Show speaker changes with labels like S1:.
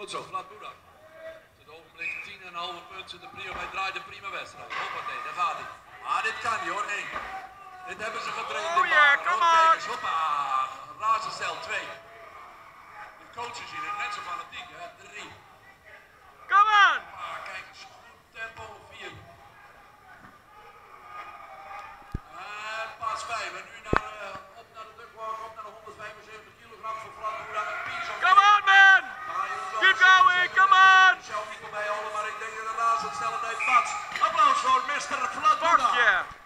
S1: Goed zo, Vlad Boeddha. Tot ogenblik 10,5 punten. De prio, hij draait een prima wedstrijd. Hoppatee, daar gaat hij. Maar dit kan niet hoor, 1. Dit hebben ze getraind in Baden. Kijk eens, hoppa. Razenstel 2. De coaches hier, net zo fanatiek, hè. 3.
S2: Kom aan!
S1: Kijk eens, goed tempo 4. Pas 5. En nu op naar de duckwalk, op naar de 175 kilogram voor Vlad Boeddha.
S2: Come on, man! Keep going, come on!
S1: Ik zou niet voorbij houden, maar ik denk dat de razendsnelheid past. Applaus voor Mr. Vlad Boeddha.
S2: Fuck yeah!